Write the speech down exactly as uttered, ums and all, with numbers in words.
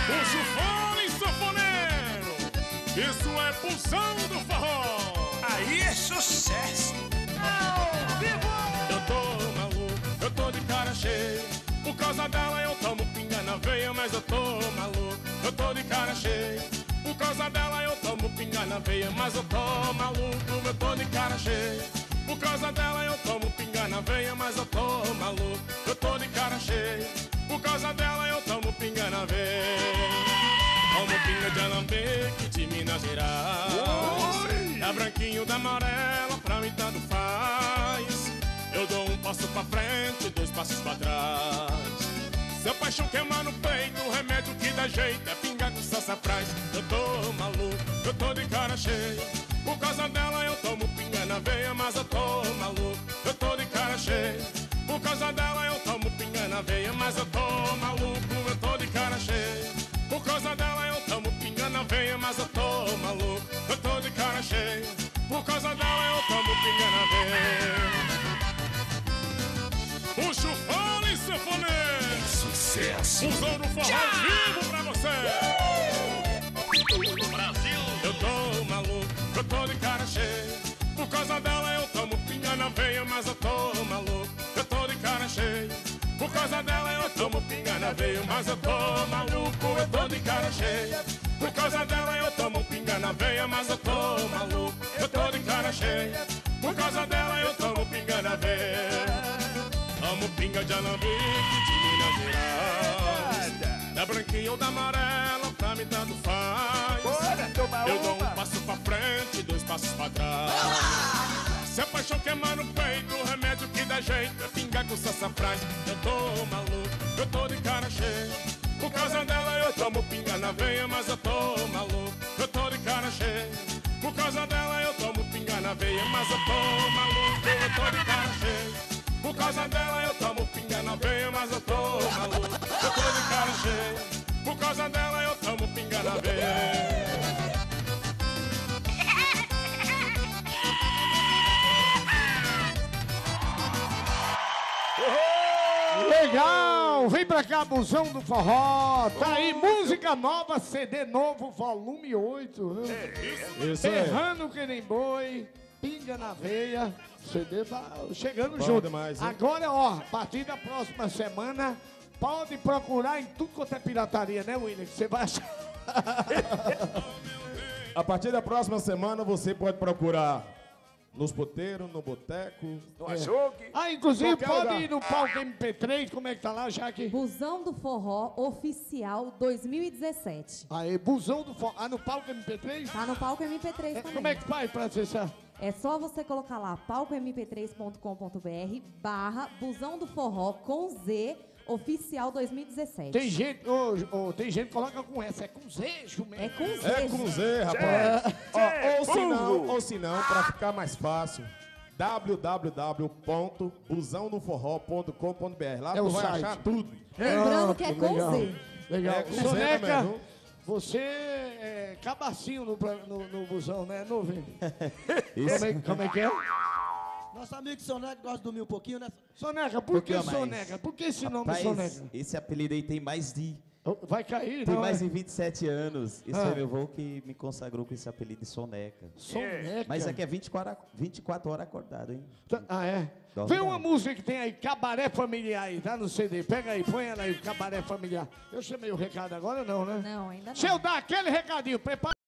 Puxa o fone, sanfoneiro. Isso é Busão do Forró. Aí é sucesso. Ao vivo. Eu tô maluco, eu tô de cara cheia. Por causa dela eu tomo pinga na veia, mas eu tô maluco, eu tô de cara cheia. Por causa dela eu tomo pinga na veia, mas eu tô maluco, eu tô de cara cheia. Por causa dela eu tomo pinga na veia, mas eu tô maluco, eu tô de cara cheia. Por causa dela eu tomo pinga na veia. Tomo pinga de alambique de Minas Gerais. Da branquinho, da amarela, pra mim tanto faz. Eu dou um passo pra frente, dois passos pra trás. Seu paixão queima no peito, o remédio que dá jeito é pinga com sassafrás. Eu tô maluco, eu tô de cara cheia. Por causa dela eu tomo pinga na veia, mas eu tô maluco, eu tô de cara cheia. Por causa dela eu tomo pinga na veia, mas eu tô maluco, eu tô de cara cheia. Por causa dela eu tomo pinga na veia, mas eu tô maluco, eu tô de cara cheia. Por causa dela eu tomo pinga na veia. Puxa o fone, sanfoneiro. Sucesso. Busão do Forró ao vivo pra você. Brasil. Eu tô maluco, eu tô de cara cheia. Por causa dela eu tomo pinga na veia, mas eu tô maluco, eu tô de cara cheia. Por causa dela eu tomo pinga na veia, mas eu tô maluco, eu tô de cara cheia. Por causa dela eu tomo pinga na veia, mas eu tô maluco, eu tô de cara cheia. Por causa dela eu tomo pinga na veia. Tomo pinga de alambique de Minas Gerais. Da branquinha ou da amarela, pra mim tanto faz. Eu dou um passo pra frente, dois passos pra trás. Se a paixão queima no peito, o remédio que dá jeito é pingar com sassafrás. Eu tô maluco, eu tô de cara cheia. Por causa dela eu tomo pinga na veia, mas eu tô maluco, eu tô de cara cheia. Por causa dela eu tomo pinga na veia, mas eu tô maluco, eu tô de cara cheia. Por causa dela eu tomo pinga na veia, mas eu tô maluco, eu tô de cara cheia. Por causa dela eu tomo pinga na veia. Legal! Vem pra cá, Busão do Forró. Tá aí, música nova, C D novo, volume oito. Viu? Isso aí. Errando que nem boi, pinga na veia. C D tá chegando Bom junto. demais, hein? Agora, ó, a partir da próxima semana, pode procurar em tudo quanto é pirataria, né, William? Que você vai achar. A partir da próxima semana você pode procurar nos poteiros, no boteco. No açougue. Ah, inclusive Qualquer pode lugar. ir no palco M P três, como é que tá lá, Jaque? Busão do Forró Oficial dois mil e dezessete. Aí, Busão do Forró. Ah, no palco M P três? Tá no palco M P três É, também. como é que faz pra acessar? É só você colocar lá palco m p três ponto com ponto b r barra Busão do Forró com Z Oficial dois mil e dezessete. Tem gente, ô, ô, tem gente que coloca com essa, é com Z, mesmo. É com Z. É com Z, rapaz. Ó, ou se não, ou se não, pra ficar mais fácil, w w w ponto busão do forró ponto com ponto b r. Lá É tu o vai site. achar tudo. Lembrando que é com legal. Z. Legal. É com Z Soneca, também, viu? você é cabacinho no, pra- no, no busão, né, Nuvem? Como é, como é que é? Nosso amigo Soneca gosta de dormir um pouquinho, né? Soneca, por que pouquinho a mais. Soneca? Por que esse nome Rapaz, Soneca? esse apelido aí tem mais de... Vai cair, Tem não, mais é? de vinte e sete anos. Esse Ah. foi meu avô que me consagrou com esse apelido de Soneca. Soneca. Mas aqui é vinte e quatro, vinte e quatro horas acordado, hein? Tá- Ah, é? Dorme Vem não. uma música que tem aí, Cabaré Familiar aí, tá no C D. Pega aí, põe ela aí, Cabaré Familiar. Eu chamei o recado agora, não, né? Não, ainda não. Deixa eu dar aquele recadinho, prepara.